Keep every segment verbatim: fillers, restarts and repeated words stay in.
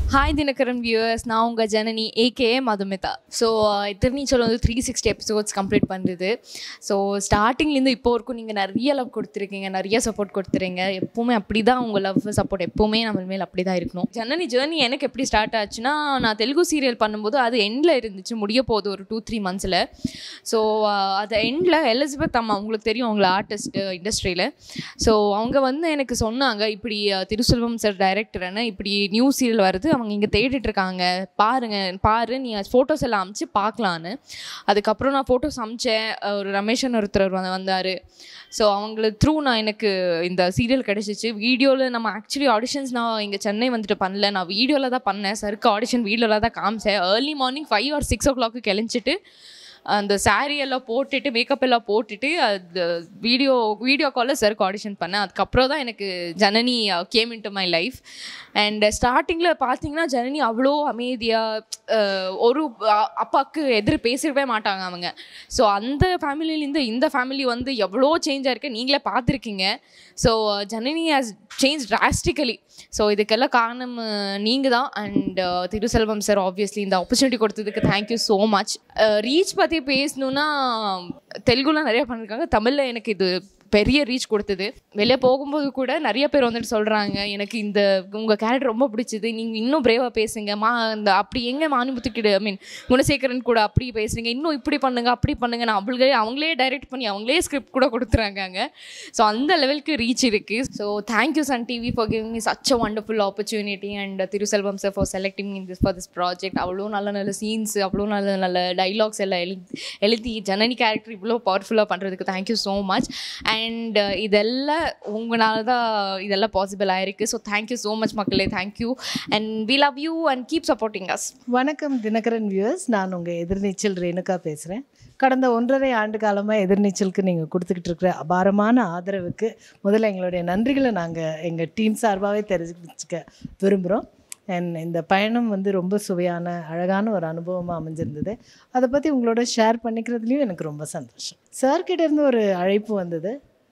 Hi Dinakaran viewers, நான் உங்க Janani aka Madhumitha. So Ethirneechal வந்து த்ரீ சிக்ஸ்டி எபிசோட்ஸ் கம்ப்ளீட் பண்ணுறது. ஸோ ஸ்டார்டிங்லேருந்து இப்போ வரைக்கும் நீங்கள் நிறைய லவ் கொடுத்துருக்கீங்க, நிறைய சப்போர்ட் கொடுத்துருங்க. எப்போவுமே அப்படி தான் உங்கள் லவ் சப்போர்ட் எப்போவுமே நம்ம மேல் அப்படி தான் இருக்கணும். ஜனனி ஜேர்னி எனக்கு எப்படி ஸ்டார்ட் ஆச்சுன்னா, நான் தெலுங்கு சீரியல் பண்ணும்போது அது எண்டில் இருந்துச்சு, முடிய போகுது ஒரு டூ த்ரீ மந்த்ஸில். ஸோ அது எண்டில் எலிசபெத் அம்மா, உங்களுக்கு தெரியும் அவங்கள ஆர்டிஸ்ட்டு இண்டஸ்ட்ரியில். ஸோ அவங்க வந்து எனக்கு சொன்னாங்க, இப்படி திருசெல்வம் சார் டைரக்டர்னு இப்படி நியூ சீரியல் வருது, அவங்க இங்கே தேடிட்டு இருக்காங்க, பாருங்க பாரு நீ ஃபோட்டோஸ் எல்லாம் அமிச்சு பார்க்கலான்னு. அதுக்கப்புறம் நான் ஃபோட்டோஸ் அமிச்சேன். ஒரு ரமேஷன் ஒருத்தர் வந்து வந்தார். ஸோ அவங்களுக்கு த்ரூ நான் எனக்கு இந்த சீரியல் கிடச்சிச்சு. வீடியோவில் நம்ம ஆக்சுவலி ஆடிஷன்ஸ் நான் இங்கே சென்னை வந்துட்டு பண்ணல, நான் வீடியோவில் தான் பண்ணேன். சருக்கு ஆடிஷன் வீடியோவில் தான் காமிச்சேன். Early morning five or six o'clock கிளம்பிச்சிட்டு அந்த சாரீ எல்லாம் போட்டுட்டு மேக்கப் எல்லாம் போட்டுட்டு அது வீடியோ வீடியோ காலில் சருக்கு ஆடிஷன் பண்ணேன். அதுக்கப்புறம் தான் எனக்கு Janani came into my life. And ஸ்டார்டிங்கில் பார்த்தீங்கன்னா ஜனனி அவ்வளோ அமைதியாக, ஒரு அப்பாவுக்கு எதிர் பேசிடவே மாட்டாங்க அவங்க. ஸோ அந்த ஃபேமிலியிலேருந்து இந்த ஃபேமிலி வந்து எவ்வளோ சேஞ்சாக இருக்குது நீங்களே பார்த்துருக்கீங்க. So Janani has change drastically. So இதுக்கெல்லாம் காரணம் நீங்கள் தான். அண்ட் திருசெல்வம் சார் ஆப்வியஸ்லி இந்த ஆப்பர்ச்சுனிட்டி கொடுத்ததுக்கு தேங்க்யூ ஸோ மச். ரீச் பற்றி பேசணுன்னா தெலுங்குலாம் நிறையா பண்ணியிருக்காங்க, தமிழில் எனக்கு இது பெரிய ரீச் கொடுத்தது. வெளியே போகும்போது கூட நிறைய பேர் வந்துட்டு சொல்கிறாங்க, எனக்கு இந்த உங்கள் கேரக்டர் ரொம்ப பிடிச்சிது, நீங்கள் இன்னும் பிரேவாக பேசுங்க மா, இந்த அப்படி எங்கே மானிமுத்துக்கிட்ட ஐ மீன் குணசேகரன் கூட அப்படி பேசுகிறீங்க, இன்னும் இப்படி பண்ணுங்க அப்படி பண்ணுங்க, நான் அவங்களே அவங்களே டைரக்ட் பண்ணி அவங்களே ஸ்கிரிப்ட் கூட கொடுத்துறாங்க. ஸோ அந்த லெவலுக்கு ரீச் இருக்குது. So thank you Sun TV for giving me such a wonderful opportunity and Thiruselvam sir for selecting me this for this project. அவ்வளோ நல்ல நல்ல சீன்ஸ், அவ்வளோ நல்ல நல்ல டைலாக்ஸ் எல்லாம் எழுதி எழுதி ஜனனி கேரக்டர் இவ்வளோ பவர்ஃபுல்லாக பண்ணுறதுக்கு தேங்க்யூ ஸோ மச். அண்ட் இதெல்லாம் உங்களால தான் இதெல்லாம் பாசிபிள் ஆயிருக்கு. ஸோ தேங்க்யூ ஸோ மச் மக்களே, thank you and we love you and keep supporting us. வணக்கம் தினகரன் வியூவர்ஸ், நான் உங்கள் எதிர்நீச்சல் ரேணுகா பேசுகிறேன். கடந்த ஒன்றரை ஆண்டு காலமாக எதிர்நீச்சலுக்கு நீங்கள் கொடுத்துக்கிட்டு இருக்கிற அபாரமான ஆதரவுக்கு முதல்ல எங்களுடைய நன்றிகளை நாங்கள் எங்கள் டீம் சார்பாகவே தெரிஞ்சுக்க விரும்புகிறோம். அண்ட் இந்த பயணம் வந்து ரொம்ப சுவையான அழகான ஒரு அனுபவமாக அமைஞ்சிருந்தது. அதை பற்றி உங்களோட ஷேர் பண்ணிக்கிறதுலையும் எனக்கு ரொம்ப சந்தோஷம். சார்கிட்டேருந்து ஒரு அழைப்பு வந்தது,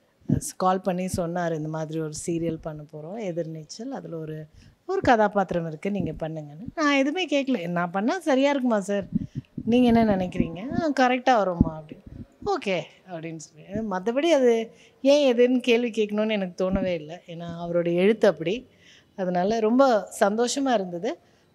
கால் பண்ணி சொன்னார், இந்த மாதிரி ஒரு சீரியல் பண்ண போகிறோம் எதிர்நீச்சல், அதில் ஒரு ஒரு கதாபாத்திரம் இருக்குது, நீங்கள் பண்ணுங்கன்னு. நான் எதுவுமே கேட்கல, நான் பண்ணால் சரியாக இருக்குமா சார், நீங்கள் என்ன நினைக்கிறீங்க, கரெக்டாக வருமா அப்படின்னு. ஓகே அப்படின்னு சொல்லி, மற்றபடி அது ஏன் எதுன்னு கேள்வி கேட்கணுன்னு எனக்கு தோணவே இல்லை. ஏன்னா அவருடைய எழுத்து அப்படி. அதனால் ரொம்ப சந்தோஷமாக இருந்தது.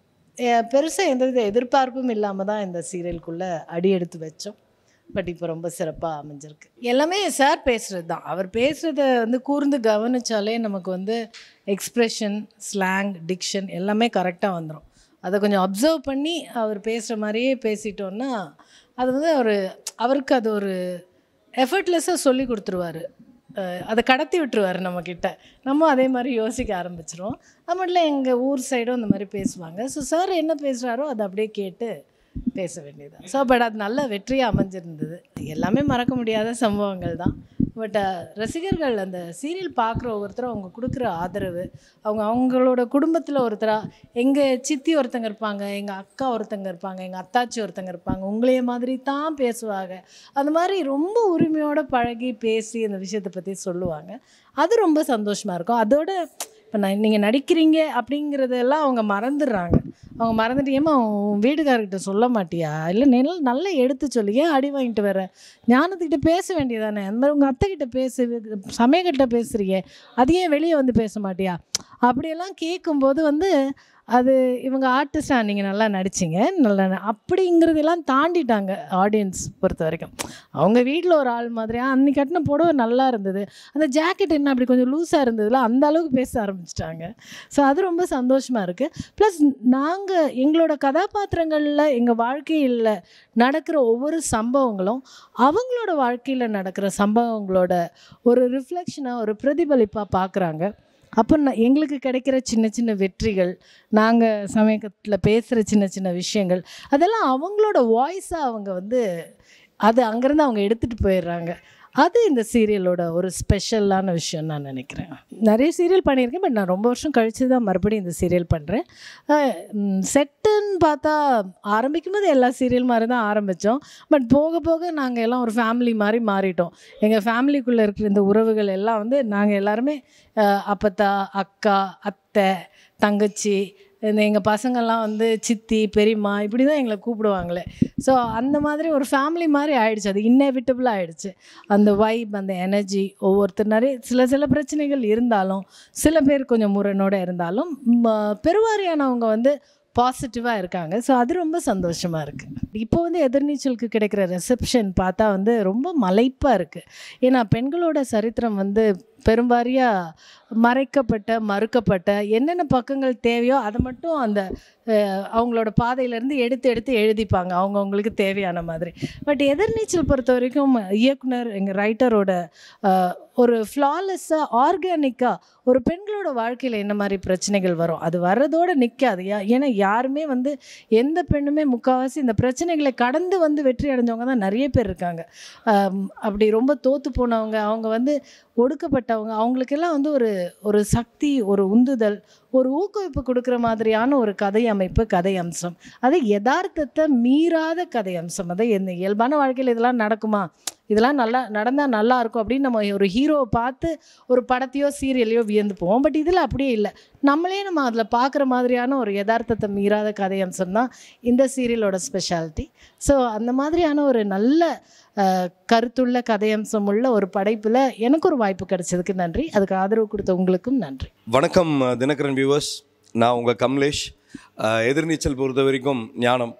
பெருசாக எந்தவித எதிர்பார்ப்பும் இல்லாமல் தான் இந்த சீரியலுக்குள்ளே அடி எடுத்து வச்சோம். பட் இப்போ ரொம்ப சிறப்பாக அமைஞ்சிருக்கு. எல்லாமே சார் பேசுகிறது தான். அவர் பேசுகிறத வந்து கூர்ந்து கவனித்தாலே நமக்கு வந்து எக்ஸ்ப்ரெஷன், ஸ்லாங், டிக்ஷன் எல்லாமே கரெக்டாக வந்துடும். அதை கொஞ்சம் அப்சர்வ் பண்ணி அவர் பேசுகிற மாதிரியே பேசிட்டோன்னா அது வந்து அவர் அவருக்கு அது ஒரு எஃபர்ட்லெஸ்ஸாக சொல்லி கொடுத்துருவார். அதை கடத்தி விட்டுருவார் நம்மக்கிட்ட. நம்ம அதே மாதிரி யோசிக்க ஆரம்பிச்சிரும். அது மட்டும் இல்லை, எங்கள் ஊர் சைடும் அந்த மாதிரி பேசுவாங்க. ஸோ சார் என்ன பேசுகிறாரோ அதை அப்படியே கேட்டு பேச வேண்டியது. ஸோ பட் அது நல்ல வெற்றியாக அமைஞ்சிருந்தது. எல்லாமே மறக்க முடியாத சம்பவங்கள் தான். பட் ரசிகர்கள் அந்த சீரியல் பார்க்குற ஒவ்வொருத்தரும் அவங்க கொடுக்குற ஆதரவு, அவங்க அவங்களோட குடும்பத்தில் ஒருத்தராக, எங்கள் சித்தி ஒருத்தங்க இருப்பாங்க, எங்கள் அக்கா ஒருத்தங்க இருப்பாங்க, எங்கள் அத்தாச்சி ஒருத்தங்க இருப்பாங்க, உங்களைய மாதிரி தான் பேசுவாங்க. அந்த மாதிரி ரொம்ப உரிமையோடு பழகி பேசி அந்த விஷயத்தை பற்றி சொல்லுவாங்க. அது ரொம்ப சந்தோஷமாக இருக்கும். அதோட இப்போ நான் நீங்கள் நடிக்கிறீங்க அப்படிங்கிறதெல்லாம் அவங்க மறந்துடுறாங்க. அவங்க மறந்துட்டு, ஏமா உன் வீட்டுக்காரர்கிட்ட சொல்ல மாட்டியா, இல்லை நெல் நல்லா எடுத்து சொல்லி, ஏன் அடி வாங்கிட்டு வர, ஞானத்துக்கிட்ட பேச வேண்டியதானே, அந்த மாதிரி உங்கள் அத்தைக்கிட்ட பேசு, சமயக்கிட்ட பேசுகிறீங்க, அது ஏன் வெளியே வந்து பேச மாட்டியா, அப்படியெல்லாம் கேட்கும்போது வந்து அது இவங்க ஆர்டிஸ்டாக நீங்கள் நல்லா நடிச்சிங்க நல்லா அப்படிங்கிறதெல்லாம் தாண்டிட்டாங்க ஆடியன்ஸ் பொறுத்த வரைக்கும். அவங்க வீட்டில் ஒரு ஆள் மாதிரியா அன்றைக்கி கட்டின புடவை நல்லா இருந்தது, அந்த ஜாக்கெட் என்ன அப்படி கொஞ்சம் லூஸாக இருந்ததுல அந்த அளவுக்கு பேச ஆரம்பிச்சிட்டாங்க. ஸோ அது ரொம்ப சந்தோஷமாக இருக்குது. ப்ளஸ் நாங்கள் எங்களோட கதாபாத்திரங்களில் எங்கள் வாழ்க்கையில் நடக்கிற ஒவ்வொரு சம்பவங்களும் அவங்களோட வாழ்க்கையில் நடக்கிற சம்பவங்களோட ஒரு ரிஃப்ளெக்ஷனாக, ஒரு பிரதிபலிப்பாக பார்க்குறாங்க. அப்போ நான் எங்களுக்கு கிடைக்கிற சின்ன சின்ன வெற்றிகள், நாங்கள் சமயத்தில் பேசுகிற சின்ன சின்ன விஷயங்கள், அதெல்லாம் அவங்களோட வாய்ஸாக அவங்க வந்து அது அங்கேருந்து அவங்க எடுத்துகிட்டு போயிடுறாங்க. அது இந்த சீரியலோட ஒரு ஸ்பெஷலான விஷயம் நான் நினைக்கிறேன். நிறைய சீரியல் பண்ணியிருக்கேன், பட் நான் ரொம்ப வருஷம் கழித்து தான் மறுபடியும் இந்த சீரியல் பண்ணுறேன். செட்டுன்னு பார்த்தா ஆரம்பிக்கும் போது எல்லா சீரியல் மாதிரி தான் ஆரம்பித்தோம். பட் போக போக நாங்கள் எல்லாம் ஒரு ஃபேமிலி மாதிரி மாறிட்டோம். எங்கள் ஃபேமிலிக்குள்ளே இருக்கிற இந்த உறவுகள் எல்லாம் வந்து நாங்கள் எல்லாருமே அப்பத்தா, அக்கா, அத்தை, தங்கச்சி, இந்த எங்கள் பசங்கள்லாம் வந்து சித்தி பெரியம்மா இப்படி தான் எங்களை கூப்பிடுவாங்களே. ஸோ அந்த மாதிரி ஒரு ஃபேமிலி மாதிரி ஆயிடுச்சு. அது இன்னெவிட்டபிளாக ஆயிடுச்சு. அந்த வைப், அந்த எனர்ஜி, ஒவ்வொருத்தர் நிறைய சில சில பிரச்சனைகள் இருந்தாலும், சில பேர் கொஞ்சம் முரணோடு இருந்தாலும், பெருவாரியானவங்க வந்து பாசிட்டிவாக இருக்காங்க. ஸோ அது ரொம்ப சந்தோஷமாக இருக்குது. இப்போ வந்து எதிர்நீச்சலுக்கு கிடைக்கிற ரெசப்ஷன் பார்த்தா வந்து ரொம்ப மலைப்பாக இருக்குது. ஏன்னா பெண்களோட சரித்திரம் வந்து பெரும்பாரியாக மறைக்கப்பட்ட, மறுக்கப்பட்ட, என்னென்ன பக்கங்கள் தேவையோ அதை மட்டும் அந்த அவங்களோட பாதையிலேருந்து எடுத்து எடுத்து எழுதிப்பாங்க அவங்கவுங்களுக்கு தேவையான மாதிரி. பட் எதிர்நீச்சல் பொறுத்த வரைக்கும் இயக்குனர் எங்கள் ரைட்டரோட ஒரு ஃப்ளாலெஸ்ஸாக ஆர்கானிக்காக ஒரு பெண்களோட வாழ்க்கையில் என்ன மாதிரி பிரச்சனைகள் வரும் அது வர்றதோடு நிற்காது. ஏன்னா யாருமே வந்து எந்த பெண்ணுமே முக்கால்வாசி இந்த பிரச்சனைகளை கடந்து வந்து வெற்றி அடைஞ்சவங்க தான் நிறைய பேர் இருக்காங்க. அப்படி ரொம்ப தோற்று போனவங்க, அவங்க வந்து ஒடுக்கப்பட்டவங்க, அவங்களுக்கெல்லாம் வந்து ஒரு ஒரு சக்தி, ஒரு உந்துதல், ஒரு ஊக்குவிப்பு கொடுக்குற மாதிரியான ஒரு கதை அமைப்பு, கதை அம்சம். அது யதார்த்தத்தை மீறாத கதை அம்சம். அதை எந்த இயல்பான வாழ்க்கையில் இதெல்லாம் நடக்குமா, இதெல்லாம் நல்லா நடந்தால் நல்லா இருக்கும் அப்படின்னு நம்ம ஒரு ஹீரோவை பார்த்து ஒரு படத்தையோ சீரியலையோ வியந்து போவோம். பட் இதில் அப்படியே இல்லை. நம்மளே நம்ம அதில் பார்க்குற மாதிரியான ஒரு யதார்த்தத்தை மீறாத கதை அம்சம் தான் இந்த சீரியலோட ஸ்பெஷாலிட்டி. ஸோ அந்த மாதிரியான ஒரு நல்ல கருத்துள்ள கதையம்சம் உள்ள ஒரு படைப்பில் எனக்கு ஒரு வாய்ப்பு கிடைச்சதுக்கு நன்றி. அதுக்கு ஆதரவு கொடுத்த உங்களுக்கும் நன்றி. வணக்கம் தினகரன் வியூவர்ஸ், நான் உங்கள் கமலேஷ். எதிர்நீச்சல் பொறுத்த வரைக்கும் ஞானம்.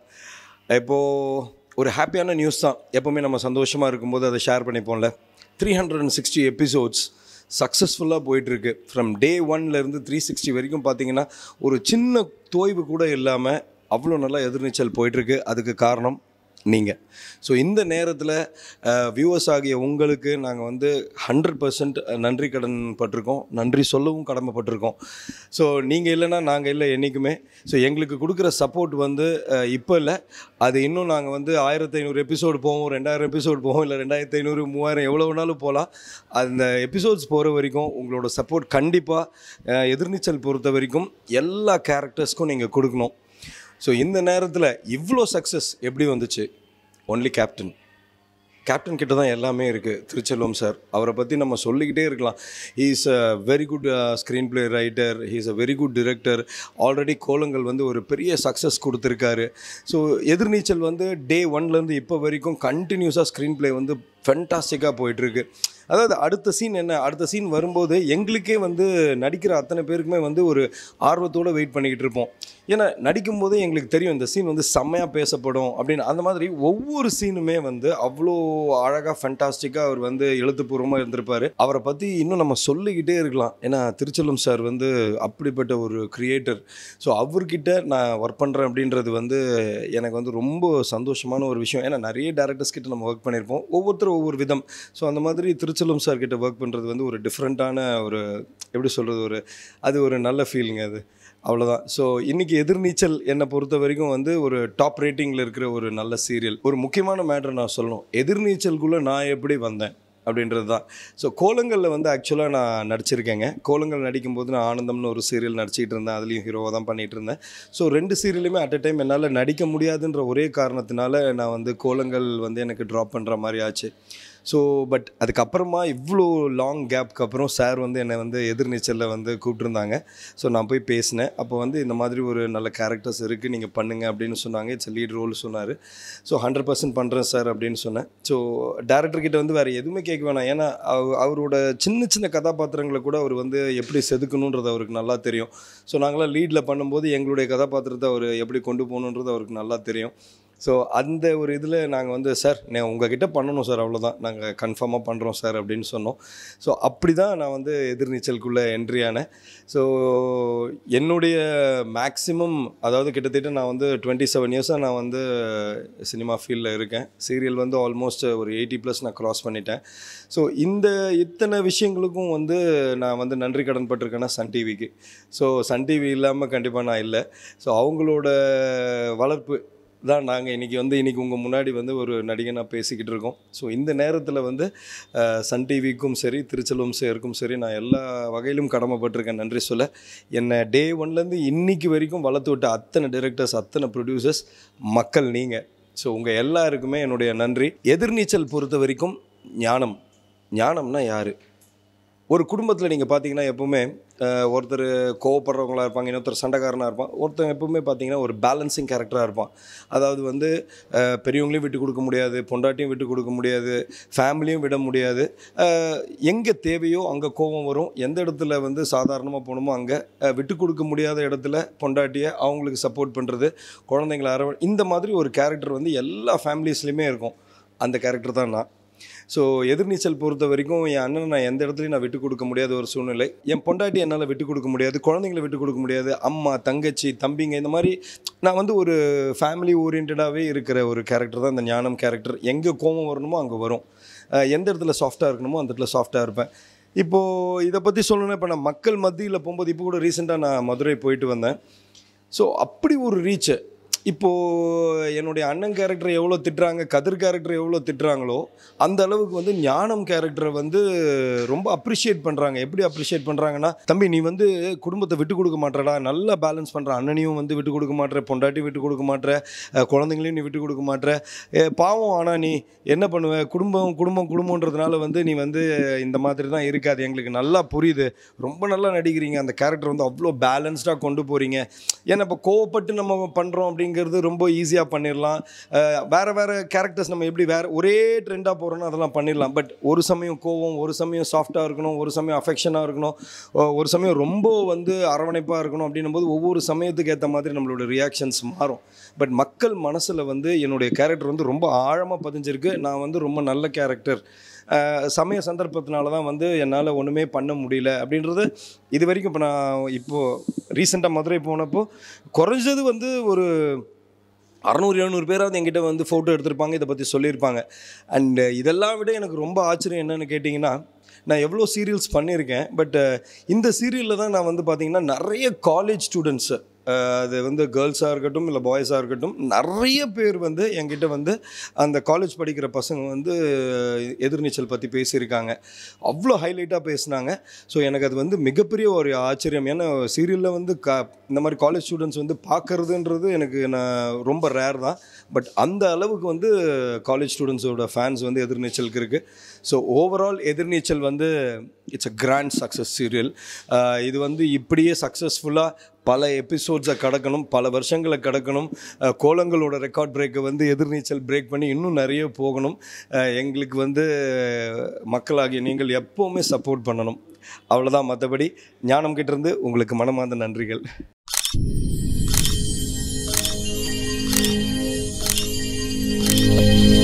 இப்போது ஒரு ஹாப்பியான நியூஸ் தான். எப்போவுமே நம்ம சந்தோஷமாக இருக்கும்போது அதை ஷேர் பண்ணிப்போம்ல. Three hundred and sixty episodes சக்ஸஸ்ஃபுல்லாக போயிட்டுருக்கு. ஃப்ரம் டே ஒன்லேருந்து த்ரீ சிக்ஸ்டி வரைக்கும் பார்த்திங்கன்னா ஒரு சின்ன தோய்வு கூட இல்லாமல் அவ்வளோ நல்லா எதிர்நீச்சல் போயிட்டுருக்கு. அதுக்கு காரணம் நீங்கள். ஸோ இந்த நேரத்தில் வியூவர்ஸ் ஆகிய உங்களுக்கு நாங்கள் வந்து ஹண்ட்ரட் பர்சன்ட் நன்றி கடன் பட்டிருக்கோம், நன்றி சொல்லவும் கடமைப்பட்டிருக்கோம். ஸோ நீங்கள் இல்லைன்னா நாங்கள் இல்லை என்றைக்குமே. ஸோ எங்களுக்கு கொடுக்குற சப்போர்ட் வந்து இப்போ இல்லை, அது இன்னும் நாங்கள் வந்து ஆயிரத்தி ஐநூறு எபிசோடு போவோம், ரெண்டாயிரம் எபிசோடு போவோம், இல்லை ரெண்டாயிரத்தி ஐநூறு மூவாயிரம் எவ்வளோ வேணாலும் போகலாம். அந்த எபிசோட்ஸ் போகிற வரைக்கும் உங்களோட சப்போர்ட் கண்டிப்பாக எதிர்நீச்சல் பொறுத்த வரைக்கும் எல்லா கேரக்டர்ஸ்க்கும் நீங்கள் கொடுக்கணும். ஸோ இந்த நேரத்தில் இவ்வளோ சக்ஸஸ் எப்படி வந்துச்சு? Only captain. கேப்டன் கிட்ட தான் எல்லாமே இருக்குது. திருச்செல்வம் சார், அவரை பற்றி நம்ம சொல்லிக்கிட்டே இருக்கலாம். He is a very good screen play writer, he is a very good director. Already Kolangal வந்து ஒரு பெரிய சக்ஸஸ் கொடுத்துருக்காரு. ஸோ எதிர்நீச்சல் வந்து டே ஒன்லேருந்து இப்போ வரைக்கும் கண்டினியூஸாக ஸ்க்ரீன் பிளே வந்து ஃபென்டாஸ்டிக்காக போயிட்டுருக்கு. அதாவது அடுத்த சீன் என்ன, அடுத்த சீன் வரும்போது எங்களுக்கே வந்து நடிக்கிற அத்தனை பேருக்குமே வந்து ஒரு ஆர்வத்தோடு வெயிட் பண்ணிக்கிட்டு இருப்போம். ஏன்னா நடிக்கும்போதே எங்களுக்கு தெரியும் இந்த சீன் வந்து செம்மையாக பேசப்படும் அப்படின்னு. அந்த மாதிரி ஒவ்வொரு சீனுமே வந்து அவ்வளோ அழகாக ஃபென்டாஸ்டிக்காக அவர் வந்து எழுத்துப்பூர்வமாக இருந்திருப்பார். அவரை பற்றி இன்னும் நம்ம சொல்லிக்கிட்டே இருக்கலாம். ஏன்னா திருச்செல்வம் சார் வந்து அப்படிப்பட்ட ஒரு கிரியேட்டர். ஸோ அவர்கிட்ட நான் ஒர்க் பண்ணுறேன் அப்படின்றது வந்து எனக்கு வந்து ரொம்ப சந்தோஷமான ஒரு விஷயம். ஏன்னா நிறைய டேரக்டர்ஸ் கிட்ட நம்ம ஒர்க் பண்ணியிருப்போம், ஒவ்வொருத்தரும் ஒவ்வொரு விதம். ஸோ அந்த மாதிரி திருச்செல்வம் சார் கிட்ட ஒர்க் பண்ணுறது வந்து ஒரு டிஃப்ரெண்ட்டான ஒரு எப்படி சொல்கிறது, ஒரு அது ஒரு நல்ல ஃபீலிங் அது. அவ்வளோதான். ஸோ இன்றைக்கி எதிர்நீச்சல் என்னை பொறுத்த வரைக்கும் வந்து ஒரு டாப் ரேட்டிங்கில் இருக்கிற ஒரு நல்ல சீரியல். ஒரு முக்கியமான மேட்டர் நான் சொல்லணும், எதிர்நீச்சலுக்குள்ளே நான் எப்படி வந்தேன் அப்படின்றது தான். ஸோ கோலங்களில் வந்து ஆக்சுவலாக நான் நடிச்சிருக்கேங்க. கோலங்கள் நடிக்கும்போது நான் ஆனந்தம்னு ஒரு சீரியல் நடிச்சிக்கிட்டு இருந்தேன், அதுலேயும் ஹீரோவாக தான் பண்ணிகிட்டு இருந்தேன். ஸோ ரெண்டு சீரியலுமே அட் அ டைம் என்னால் நடிக்க முடியாதுன்ற ஒரே காரணத்தினால நான் வந்து கோலங்கள் வந்து எனக்கு ட்ராப் பண்ணுற மாதிரி ஆச்சு. ஸோ பட் அதுக்கப்புறமா இவ்வளோ லாங் கேப்க்கு அப்புறம் சார் வந்து என்னை வந்து எதிர்நீச்சலில் வந்து கூப்பிட்டுருந்தாங்க. ஸோ நான் போய் பேசினேன். அப்போ வந்து இந்த மாதிரி ஒரு நல்ல கேரக்டர்ஸ் இருக்குது, நீங்கள் பண்ணுங்கள் அப்படின்னு சொன்னாங்க. இட்ஸ் லீட் ரோல் சொன்னார். ஸோ ஹண்ட்ரட் பர்சன்ட் பண்ணுறேன் சார் அப்படின்னு சொன்னேன். ஸோ டேரக்டர்கிட்ட வந்து வேறு எதுவுமே கேட்க வேணாம். ஏன்னா அவரோட சின்ன சின்ன கதாபாத்திரங்களை கூட அவர் வந்து எப்படி செதுக்கணுன்றது அவருக்கு நல்லா தெரியும். ஸோ நாங்களாம் லீடில் பண்ணும்போது எங்களுடைய கதாபாத்திரத்தை அவர் எப்படி கொண்டு போகணுன்றது அவருக்கு நல்லா தெரியும். ஸோ அந்த ஒரு இதில் நாங்கள் வந்து சார் நான் உங்ககிட்ட பண்ணணும் சார், அவ்வளோதான், நாங்கள் கன்ஃபார்மாக பண்ணுறோம் சார் அப்படின்னு சொன்னோம். ஸோ அப்படி தான் நான் வந்து எதிர்நீச்சலுக்குள்ளே என்ட்ரி ஆனேன். ஸோ என்னுடைய மேக்ஸிமம் அதாவது கிட்டத்தட்ட நான் வந்து டுவெண்ட்டி செவன் இயர்ஸாக நான் வந்து சினிமா ஃபீல்டில் இருக்கேன். சீரியல் வந்து ஆல்மோஸ்ட் ஒரு எயிட்டி ப்ளஸ் நான் க்ராஸ் பண்ணிட்டேன். ஸோ இந்த இத்தனை விஷயங்களுக்கும் வந்து நான் வந்து நன்றி கடன் பட்டிருக்கேன்னா சன் டிவிக்கு. ஸோ சன் டிவி இல்லாமல் கண்டிப்பாக நான் இல்லை. ஸோ அவங்களோட வளர்ப்பு தான் நாங்கள் இன்றைக்கி வந்து இன்றைக்கி உங்கள் முன்னாடி வந்து ஒரு நடிகனாக பேசிக்கிட்டு இருக்கோம். ஸோ இந்த நேரத்தில் வந்து சன் டிவிக்கும் சரி திருச்செல்வம் சாருக்கும் சரி நான் எல்லா வகையிலும் கடமைப்பட்டிருக்கேன் நன்றி சொல்ல. என்னை டே ஒன்லேருந்து இன்றைக்கி வரைக்கும் வளர்த்து விட்ட அத்தனை டைரக்டர்ஸ், அத்தனை ப்ரொடியூசர்ஸ், மக்கள் நீங்கள். ஸோ உங்கள் எல்லாருக்குமே என்னுடைய நன்றி. எதிர்நீச்சல் பொறுத்த வரைக்கும் ஞானம். ஞானம்னா யார்? ஒரு குடும்பத்தில் நீங்கள் பார்த்தீங்கன்னா எப்போவுமே ஒருத்தர் கோவப்படுறவங்களாக இருப்பாங்க, இன்னொருத்தர் சண்டைக்காரனாக இருப்பான், ஒருத்தர் எப்போவுமே பார்த்தீங்கன்னா ஒரு பேலன்சிங் கேரக்டராக இருப்பான். அதாவது வந்து பெரியவங்களையும் விட்டு கொடுக்க முடியாது, பொண்டாட்டியும் விட்டு கொடுக்க முடியாது, ஃபேமிலியும் விட முடியாது. எங்கே தேவையோ அங்கே கோபம் வரும், எந்த இடத்துல வந்து சாதாரணமாக போகணுமோ அங்கே விட்டு கொடுக்க முடியாத இடத்துல பொண்டாட்டியை அவங்களுக்கு சப்போர்ட் பண்ணுறது, குழந்தைங்களை அரவ இந்த மாதிரி ஒரு கேரக்டர் வந்து எல்லா ஃபேமிலிஸ்லேயுமே இருக்கும். அந்த கேரக்டர் தான் நான். ஸோ எதிர்நீச்சல் பொறுத்த வரைக்கும் என் அண்ணனை நான் எந்த இடத்துலையும் நான் விட்டு கொடுக்க முடியாத ஒரு சூழ்நிலை. என் பொண்டாட்டி என்னால் விட்டு கொடுக்க முடியாது, குழந்தைங்களை விட்டு கொடுக்க முடியாது, அம்மா தங்கச்சி தம்பிங்க இந்த மாதிரி நான் வந்து ஒரு ஃபேமிலி ஓரியன்டாகவே இருக்கிற ஒரு கேரக்டர் தான் இந்த ஞானம் கேரக்டர். எங்கே கோபம் வரணுமோ அங்கே வரும், எந்த இடத்துல சாஃப்டாக இருக்கணுமோ அந்த இடத்துல சாஃப்டாக இருப்பேன். இப்போது இதை பற்றி சொல்லணுன்னா, இப்போ நான் மக்கள் மத்தியில் போகும்போது இப்போ கூட ரீசெண்டாக நான் மதுரை போயிட்டு வந்தேன். ஸோ அப்படி ஒரு ரீச்சு. இப்போது என்னுடைய அண்ணன் கேரக்டரை எவ்வளோ திட்டுறாங்க, கதிர் கேரக்டர் எவ்வளோ திட்டுறாங்களோ அந்த அளவுக்கு வந்து ஞானம் கேரக்டரை வந்து ரொம்ப அப்ரிஷியேட் பண்ணுறாங்க. எப்படி அப்ரிஷியேட் பண்ணுறாங்கன்னா, தம்பி நீ வந்து குடும்பத்தை விட்டு கொடுக்க மாட்டேடா, நல்லா பேலன்ஸ் பண்ணுற, அண்ணனையும் வந்து விட்டு கொடுக்க மாட்டேற, பொண்டாட்டியும் விட்டு கொடுக்க மாட்டேற, குழந்தைங்களையும் நீ விட்டு கொடுக்க மாட்டேற, பாவம். ஆனால் நீ என்ன பண்ணுவ, குடும்பம் குடும்பம் குடும்பன்றதுனால வந்து நீ வந்து இந்த மாதிரி தான் இருக்காது, எங்களுக்கு நல்லா புரியுது, ரொம்ப நல்லா நடிக்கிறீங்க, அந்த கேரக்டர் வந்து அவ்வளோ பேலன்ஸ்டாக கொண்டு போகிறீங்க. ஏன்னா இப்போ கோவப்பட்டு நம்ம பண்ணுறோம் அப்படிங்கிறது ரொம்ப ஈஸியாக பண்ணிடலாம். வேறு வேறு கேரக்டர்ஸ் நம்ம எப்படி வேறு ஒரே ட்ரெண்டாக போகிறோன்னா அதெல்லாம் பண்ணிடலாம். பட் ஒரு சமயம் கோவம், ஒரு சமயம் சாஃப்டாக இருக்கணும், ஒரு சமயம் அஃபெக்ஷனாக இருக்கணும், ஒரு சமயம் ரொம்ப வந்து அரவணைப்பாக இருக்கணும். அப்படின்னும் போது ஒவ்வொரு சமயத்துக்கு ஏற்ற மாதிரி நம்மளோட ரியாக்ஷன்ஸ் மாறும். பட் மக்கள் மனசில் வந்து என்னுடைய கேரக்டர் வந்து ரொம்ப ஆழமாக பதிஞ்சிருக்கு. நான் வந்து ரொம்ப நல்ல கேரக்டர், சமய சந்தர்ப்பத்தினால தான் வந்து என்னால் ஒன்றுமே பண்ண முடியல அப்படின்றது இது வரைக்கும். இப்போ நான் இப்போது ரீசெண்டாக மதுரை போனப்போ குறைஞ்சது வந்து ஒரு அறநூறு எழுநூறு பேராவது என்கிட்ட வந்து ஃபோட்டோ எடுத்திருப்பாங்க, இதை பற்றி சொல்லியிருப்பாங்க. அண்டு இதெல்லாம் விட எனக்கு ரொம்ப ஆச்சரியம் என்னென்னு கேட்டிங்கன்னா, நான் எவ்வளோ சீரியல்ஸ் பண்ணியிருக்கேன், பட் இந்த சீரியலில் தான் நான் வந்து பார்த்திங்கன்னா நிறைய காலேஜ் ஸ்டூடெண்ட்ஸு, அது வந்து கேர்ள்ஸாக இருக்கட்டும் இல்லை பாய்ஸாக இருக்கட்டும், நிறைய பேர் வந்து என்கிட்ட வந்து அந்த காலேஜ் படிக்கிற பசங்க வந்து எதிர்நீச்சல் பற்றி பேசியிருக்காங்க, அவ்வளோ ஹைலைட்டாக பேசினாங்க. ஸோ எனக்கு அது வந்து மிகப்பெரிய ஒரு ஆச்சரியம். ஏன்னா சீரியலில் வந்து க இந்த மாதிரி காலேஜ் ஸ்டூடெண்ட்ஸ் வந்து பார்க்குறதுன்றது எனக்கு நான் ரொம்ப ரேர் தான். பட் அந்த அளவுக்கு வந்து காலேஜ் ஸ்டூடெண்ட்ஸோட ஃபேன்ஸ் வந்து எதிர்நீச்சலுக்கு இருக்குது. ஸோ ஓவரால் எதிர்நீச்சல் வந்து it's a grand success serial. இது வந்து இப்படியே சக்ஸஸ்ஃபுல்லாக பல எபிசோட்ஸை கடக்கணும், பல வருஷங்களை கடக்கணும், கோலங்களோட ரெக்கார்ட் பிரேக்கை வந்து எதிர்நீச்சல் பிரேக் பண்ணி இன்னும் நிறைய போகணும். எங்களுக்கு வந்து மக்களாகிய நீங்கள் எப்போவுமே சப்போர்ட் பண்ணணும், அவ்வளோதான். மற்றபடி ஞானம் கிட்டேருந்து உங்களுக்கு மனமார்ந்த நன்றிகள். Thank you.